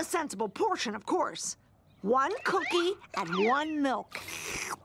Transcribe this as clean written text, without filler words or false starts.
A sensible portion, of course. 1 cookie and 1 milk.